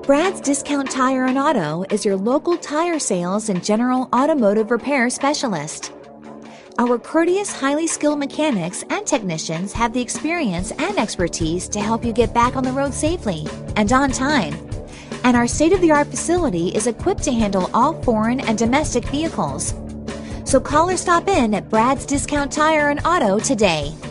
Brad's Discount Tire and Auto is your local tire sales and general automotive repair specialist. Our courteous, highly skilled mechanics and technicians have the experience and expertise to help you get back on the road safely and on time. And our state-of-the-art facility is equipped to handle all foreign and domestic vehicles. So call or stop in at Brad's Discount Tire and Auto today.